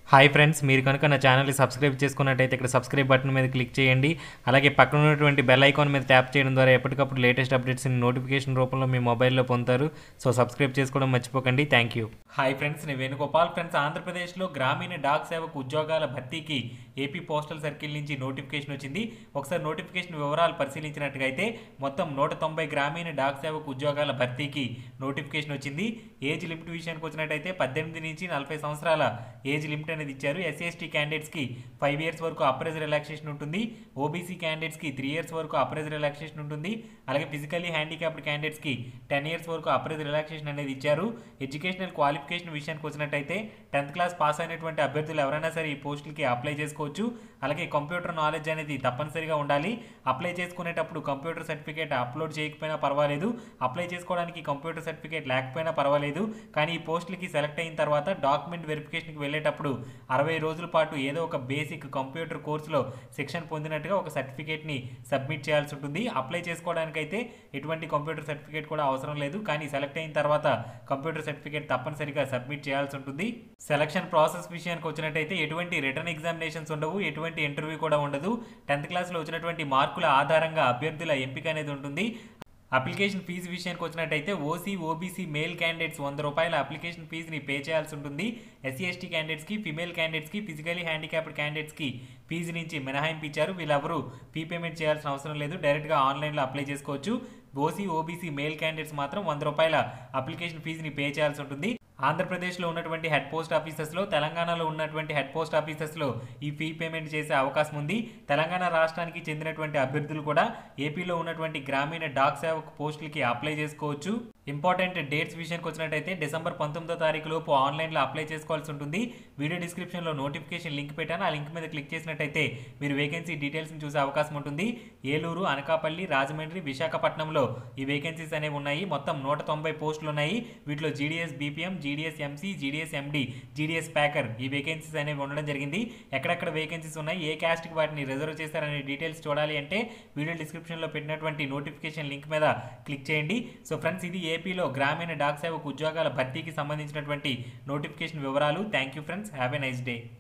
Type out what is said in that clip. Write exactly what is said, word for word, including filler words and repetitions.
Hi friends, మీరు కనుక నా ఛానల్ని సబ్స్క్రైబ్ చేసుకున్నట్టయితే ఇక్కడ సబ్స్క్రైబ్ బటన్ మీద క్లిక్ చేయండి. అలాగే పక్కన ఉన్నటువంటి బెల్ ఐకాన్ మీద ట్యాప్ చేయడం ద్వారా ఎప్పటికప్పుడు లేటెస్ట్ అప్డేట్స్ని నోటిఫికేషన్ రూపంలో మీ మొబైల్లో పొందుతారు. సో సబ్స్క్రైబ్ చేసుకోవడం మర్చిపోకండి. Thank you. హాయ్ ఫ్రెండ్స్, నేను వేణుగోపాల్. ఫ్రెండ్స్, ఆంధ్రప్రదేశ్లో గ్రామీణ డాక్ సేవకు ఉద్యోగాల భర్తీకి ఏపీ పోస్టల్ సర్కిల్ నుంచి నోటిఫికేషన్ వచ్చింది. ఒకసారి నోటిఫికేషన్ వివరాలు పరిశీలించినట్టుగైతే మొత్తం నూట తొంభై గ్రామీణ డాక్ సేవకు ఉద్యోగాల భర్తీకి నోటిఫికేషన్ వచ్చింది. ఏజ్ లిమిట్ విషయానికి వచ్చినట్టయితే పద్దెనిమిది నుంచి నలభై సంవత్సరాల ఏజ్ లిమిట్ అనేది ఇచ్చారు. ఎస్సీ ఎస్టీ క్యాండిడేట్స్కి ఫైవ్ ఇయర్స్ వరకు అప్రైజ్ రిలాక్సేషన్ ఉంటుంది. ఓబీసీ క్యాండిడేట్స్కి త్రీ ఇయర్స్ వరకు అప్రైజ్ రిలాక్సేషన్ ఉంటుంది. అలాగే ఫిజికల్లీ హ్యాండిక్యాప్డ్ క్యాండిడేట్స్కి టెన్ ఇయర్స్ వరకు అప్రైజ్ రిలాక్సేషన్ అనేది ఇచ్చారు. ఎడ్యుకేషనల్ క్వాలిఫికేషన్ విషయానికి వచ్చినట్టయితే టెన్త్ క్లాస్ పాస్ అయినటువంటి అభ్యర్థులు ఎవరైనా సరే ఈ పోస్టులకి అప్లై చేసుకోవచ్చు. అలాగే కంప్యూటర్ నాలెడ్జ్ అనేది తప్పనిసరిగా ఉండాలి. అప్లై చేసుకునేటప్పుడు కంప్యూటర్ సర్టిఫికేట్ అప్లోడ్ చేయకపోయినా పర్వాలేదు, అప్లై చేసుకోవడానికి కంప్యూటర్ సర్టిఫికేట్ లేకపోయినా పర్వాలేదు. కానీ ఈ పోస్టులకి సెలెక్ట్ అయిన తర్వాత డాక్యుమెంట్ వెరిఫికేషన్కి వెళ్ళేటప్పుడు అరవై రోజుల పాటు ఏదో ఒక బేసిక్ కంప్యూటర్ కోర్సులో శిక్షణ పొందినట్టుగా ఒక సర్టిఫికేట్ని సబ్మిట్ చేయాల్సి ఉంటుంది. అప్లై చేసుకోవడానికైతే ఎటువంటి కంప్యూటర్ సర్టిఫికేట్ కూడా అవసరం లేదు. కానీ సెలెక్ట్ అయిన తర్వాత కంప్యూటర్ సర్టిఫికేట్ తప్పనిసరిగా సబ్మిట్ చేయాల్సి ఉంటుంది. సెలక్షన్ ప్రాసెస్ విషయానికి వచ్చినట్టయితే ఎటువంటి రిటర్న్ ఎగ్జామినేషన్స్ ఉండవు, ఎటువంటి ఇంటర్వ్యూ కూడా ఉండదు. టెన్త్ క్లాస్లో వచ్చినటువంటి మార్కుల ఆధారంగా అభ్యర్థుల ఎంపిక అనేది ఉంటుంది. అప్లికేషన్ ఫీజు విషయానికి వచ్చినట్టయితే ఓసీ ఓబీసీ మేల్ క్యాండిడేట్స్ వంద రూపాయల అప్లికేషన్ ఫీజుని పే చేయాల్సి ఉంటుంది. ఎస్సీ ఎస్టీ క్యాండిడేట్స్కి, ఫిమేల్ క్యాండిడేట్స్కి, ఫిజికలీ హ్యాండిక్యాప్డ్ క్యాండిడేట్స్కి ఫీజు నుంచి మినహాయింపు ఇచ్చారు. వీళ్ళెవరూ ఫీ పేమెంట్ చేయాల్సిన అవసరం లేదు, డైరెక్ట్గా ఆన్లైన్లో అప్లై చేసుకోవచ్చు. ఓసీ ఓబీసీ మేల్ క్యాండిడేట్స్ మాత్రం వంద రూపాయల అప్లికేషన్ ఫీజుని పే చేయాల్సి ఉంటుంది. ఆంధ్రప్రదేశ్లో ఉన్నటువంటి హెడ్ పోస్ట్ ఆఫీసెస్లో, తెలంగాణలో ఉన్నటువంటి హెడ్ పోస్ట్ ఆఫీసెస్లో ఈ ఫీ పేమెంట్ చేసే అవకాశం ఉంది. తెలంగాణ రాష్ట్రానికి చెందినటువంటి అభ్యర్థులు కూడా ఏపీలో ఉన్నటువంటి గ్రామీణ డాక్ సేవకు పోస్టులకి అప్లై చేసుకోవచ్చు. ఇంపార్టెంట్ డేట్స్ విషయానికి వచ్చినట్టయితే డిసెంబర్ పంతొమ్మిదో తారీఖు లోపు ఆన్లైన్లో అప్లై చేసుకోవాల్సి ఉంటుంది. వీడియో డిస్క్రిప్షన్లో నోటిఫికేషన్ లింక్ పెట్టాను. ఆ లింక్ మీద క్లిక్ చేసినట్టయితే మీరు వేకెన్సీ డీటెయిల్స్ని చూసే అవకాశం ఉంటుంది. ఏలూరు, అనకాపల్లి, రాజమండ్రి, విశాఖపట్నంలో ఈ వేకెన్సీస్ అనేవి ఉన్నాయి. మొత్తం నూట తొంభై పోస్టులు ఉన్నాయి. వీటిలో GDS BPM, GDS MC, GDS MD, GDS packer ఈ వేకెన్సీస్ అనేవి ఉండడం జరిగింది. ఎక్కడెక్కడ వేకెన్సీస్ ఉన్నాయి, ఏ క్యాస్ట్కి వాటిని రిజర్వ్ చేశారనే డీటెయిల్స్ చూడాలి అంటే వీడియో డిస్క్రిప్షన్లో పెట్టినటువంటి నోటిఫికేషన్ లింక్ మీద క్లిక్ చేయండి. సో ఫ్రెండ్స్, ఇది ఏపీలో గ్రామీణ డాక్ సేవకు ఉద్యోగాల భర్తీకి సంబంధించినటువంటి నోటిఫికేషన్ వివరాలు. Thank you friends, have a nice day.